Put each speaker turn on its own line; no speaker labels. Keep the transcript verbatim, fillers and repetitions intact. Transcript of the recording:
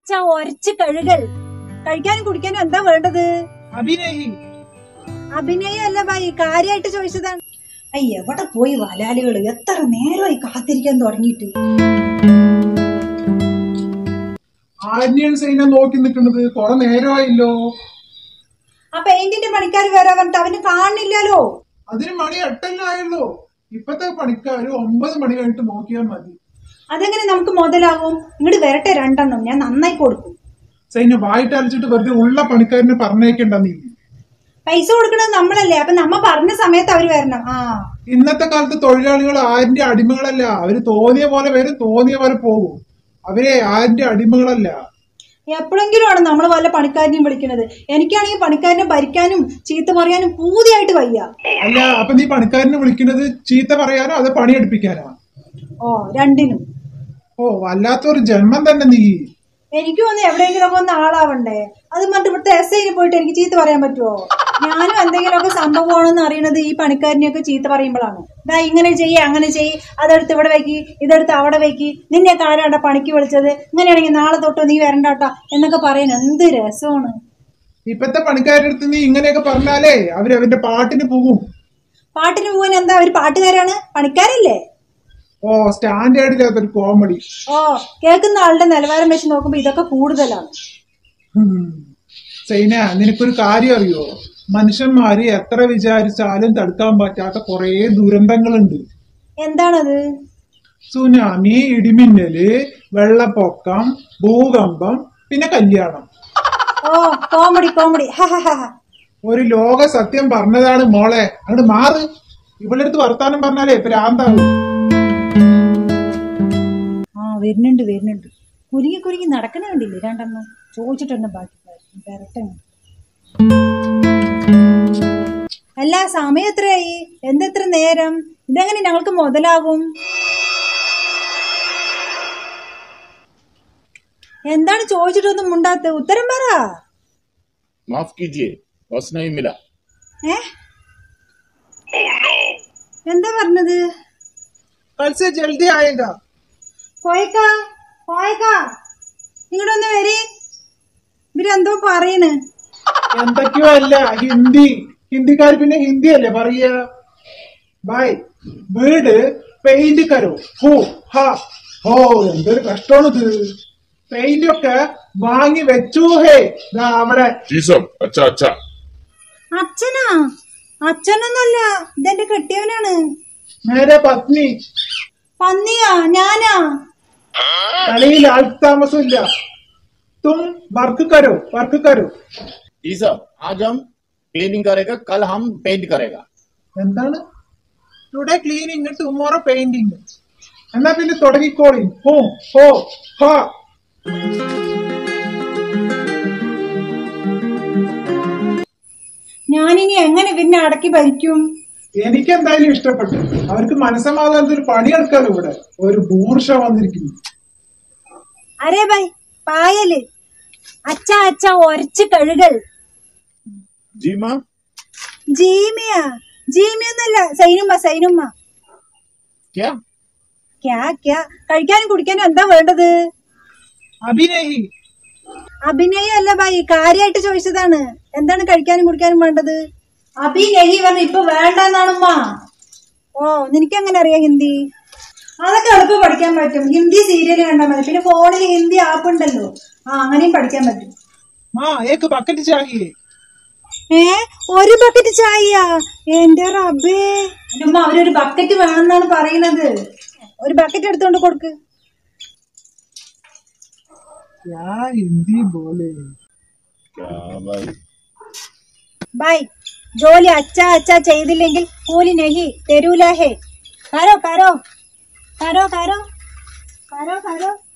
ഒരച്ച് കഴുകൽ. കഴിക്കാനും കുടിക്കാനും എന്താ വേണ്ടത്?
അഭിനയി.
അഭിനയല്ല ഭായി, കാര്യായിട്ട് ചോദിച്ചതാണ്.
അയ്യ എവിടെ പോയി വലാലുകള്? എത്ര നേരമായി കാത്തിരിക്കാൻ തുടങ്ങിയിട്ട്.
ആന്യൻ സൈന നോക്കി നിൽക്കുന്നത് കൊറേ നേരമായില്ലോ.
ആ പെയിന്റിന്റെ പണിക്കാർ വരാൻ പറഞ്ഞിട്ട് അവന് കാണുന്നില്ലല്ലോ.
അതിന് മണി എട്ടെല്ലായല്ലോ. ഇപ്പത്തെ പണിക്കാര് ഒമ്പത് മണി കഴിഞ്ഞിട്ട് നോക്കിയാൽ മതി.
അതെങ്ങനെ നമുക്ക് മുതലാകും? ഇങ്ങോട്ട് വരട്ടെ രണ്ടെണ്ണം, ഞാൻ നന്നായി കൊടുക്കും.
സൈന്യ വായിട്ട് അരച്ചിട്ട് വെറുതെ ഉള്ള പണിക്കാരനെ പറഞ്ഞേക്കണ്ട. നീ
പൈസ കൊടുക്കണത് നമ്മളല്ലേ, അപ്പൊ നമ്മ പറഞ്ഞ സമയത്ത് അവര് വരണം. ആ
ഇന്നത്തെ കാലത്ത് തൊഴിലാളികൾ ആരിന്റെ അടിമകളല്ല. അവര് തോന്നിയ പോലെ വരും, തോന്നിയ പോലെ പോകും. അവരെ ആരിന്റെ അടിമകളല്ല.
എപ്പോഴെങ്കിലും ആണ് നമ്മൾ വല്ല പണിക്കാരനെയും വിളിക്കുന്നത്. എനിക്കാണെങ്കിൽ പണിക്കാരനെ ഭരിക്കാനും ചീത്ത പറയാനും പൂതിയായിട്ട് വയ്യ.
അല്ല, അപ്പൊ നീ പണിക്കാരനെ വിളിക്കുന്നത് ചീത്ത പറയാനോ അതോ പണിയെടുപ്പിക്കാനോ?
ഓ രണ്ടിനും.
ഓ വല്ലാത്തൊരു ജന്മം തന്നെ നീ.
എനിക്കും ഒന്ന് എവിടെയെങ്കിലുമൊക്കെ ഒന്ന് ആളാവണ്ടേ. അത് മറ്റു ഇവിടുത്തെ എസ് ഐന് പോയിട്ട് എനിക്ക് ചീത്ത പറയാൻ പറ്റുമോ? ഞാനും എന്തെങ്കിലുമൊക്കെ സംഭവമാണെന്ന് അറിയണത് ഈ പണിക്കാരനെയൊക്കെ ചീത്ത പറയുമ്പോഴാണ്. ഇതാ ഇങ്ങനെ ചെയ്യ്, അങ്ങനെ ചെയ്യ്, അതെടുത്ത് ഇവിടെ വെക്കി, ഇതെടുത്ത് അവിടെ വെക്കി, നിന്നെ ആരാണ്ട പണിക്ക് വിളിച്ചത്, ഇങ്ങനെയാണെങ്കിൽ നാളെ തൊട്ടോ നീ വരണ്ടാട്ടാ എന്നൊക്കെ പറയാൻ എന്ത് രസമാണ്.
ഇപ്പത്തെ പണിക്കാരുടെ അടുത്ത് നീ ഇങ്ങനെയൊക്കെ പറഞ്ഞാലേ അവര് അവന്റെ പാട്ടിന് പോകും.
പാട്ടിന് പോകാൻ എന്താ? അവര് പാട്ടുകാരാണ്, പണിക്കാരല്ലേ?
ഓ സ്റ്റാൻഡേർഡില്ലാത്തൊരു കോമഡി.
ഓ കേൾക്കുന്ന ആളുടെ നിലവാരം വെച്ച് നോക്കുമ്പോ ഇതൊക്കെ കൂടുതലാണ്.
സൈന, നിനക്കൊരു കാര്യം അറിയോ? മനുഷ്യന്മാര് എത്ര വിചാരിച്ചാലും തടുക്കാൻ പറ്റാത്ത കൊറേ ദുരന്തങ്ങളുണ്ട്.
എന്താണത്?
സുനാമി, ഇടിമിന്നല്, വെള്ളപ്പൊക്കം, ഭൂകമ്പം, പിന്നെ കല്യാണം.
ഓ കോമഡി കോമഡി.
ഒരു ലോക സത്യം പറഞ്ഞതാണ് മോളെ. അങ്ങോട്ട് മാറ്. ഇവിടെ അടുത്ത് വർത്താനം പറഞ്ഞാലേ പ്രാന്താവും.
ആ വരുന്നുണ്ട് വരുന്നുണ്ട്. കുരുങ്ങി കുരുങ്ങി നടക്കണ കണ്ടില്ലേ രണ്ടെണ്ണം? ചോദിച്ചിട്ടുണ്ട് ബാക്കി വരട്ടെ. അല്ല സമയം എത്രയായി? എന്തെത്ര നേരം? ഇതെങ്ങനെ ഞങ്ങൾക്ക് മുതലാകും? എന്താണ് ചോദിച്ചിട്ടൊന്നും മുണ്ടാത്ത? ഉത്തരം പറ.
മാഫ് കീജിയേ, ബസ് नहीं मिला.
ഏ എന്താ പറഞ്ഞത്?
കൽസെ ജൽദി ആയേഗാ.
പോയേക്കാ പോയേക്കാ നിങ്ങളൊന്ന് വരി. ഇവരെന്തോ പറയണ്.
എന്തൊക്കെയോ അല്ല, ഹിന്ദി. ഹിന്ദിക്കാർ പിന്നെ ഹിന്ദി അല്ലേ പറയാ. ബൈ വീട് പെയിന്റ് കരോ. ഹോ ഹാ ഹോ എന്തൊരു കഷ്ടമാണിത്. പെയിന്റ് ഒക്കെ വാങ്ങി വെച്ചു. ഹേ അവിടെ
അച്ഛാ അച്ഛാ.
അച്ഛനാ? അച്ഛനൊന്നുമല്ല, ഇതെന്റെ കെട്ടിയവനാണ്.
മേരെ പത്നി.
പന്നിയാ? ഞാനാ?
കളിയിൽ ആൾ താമസമില്ല. തും വർക്ക് കരോ, വർക്ക് കരോ.
जी साहब, आज हम क्लीनिंग करेगा, कल हम पेंट करेगा.
എന്താണ്? Today cleaning, tomorrow painting. എന്നാ പിന്നെ തുടങ്ങിക്കോളി. ഹോ ഹോ ഹാ.
ഞാനിനി എങ്ങനെ പിന്നെ അടക്കി ഭരിക്കും?
എനിക്ക് എന്തായാലും ഇഷ്ടപ്പെട്ടു. അവർക്ക് മനസ്സമാധാനത്തിൽ പണിയെടുക്കാലോ. ഇവിടെ ഒരു ബൂർഷ വന്നിരിക്കുന്നു.
അരേ ഭായ് പായല്. അച്ഛാ അച്ഛാ ഒരച്ച് കഴുകൽ.
जीमा
ജീമിയ? ജീമിയൊന്നല്ല, സൈനുമ്മ സൈനുമ്മ.
क्या
ക്യാ ക്യാ? കഴിക്കാനും കുടിക്കാനും എന്താ വേണ്ടത്?
അഭിനയി.
അഭിനയം അല്ല ഭായി, കാര്യായിട്ട് ചോദിച്ചതാണ്. എന്താണ് കഴിക്കാനും കുടിക്കാനും വേണ്ടത്?
അഭി നെഹി പറഞ്ഞ ഇപ്പൊ വേണ്ടെന്നാണുമ്മ.
ഓ നിനക്കെങ്ങനെ അറിയാം ഹിന്ദി?
അതൊക്കെ എളുപ്പം പഠിക്കാൻ പറ്റും. ഹിന്ദി സീരിയല് കണ്ടാൽ മതി. പിന്നെ ഫോണിൽ ഹിന്ദി ആപ്പ് ഉണ്ടല്ലോ, ആ അങ്ങനെയും പഠിക്കാൻ പറ്റും.
ആ ഏക്ക് ബക്കറ്റ് ചാഹിയേ.
ഏ ഒരു ബക്കറ്റ് ചായയാ? എന്റെ റബ്ബേ.
എന്റെ ഉമ്മ അവരൊരു ബക്കറ്റ് വേണമെന്നാണ് പറയുന്നത്.
ഒരു ബക്കറ്റ് എടുത്തോണ്ട് കൊടുക്ക്.
क्या हिंदी बोले.
क्या भाई.
ഭായ് ജോലി അച്ഛാ അച്ഛാ ചെയ്തില്ലെങ്കിൽ കൂലി നെഹി തരൂല ഹേ. കരോ കരോ കരോ കരോ കരോ കരോ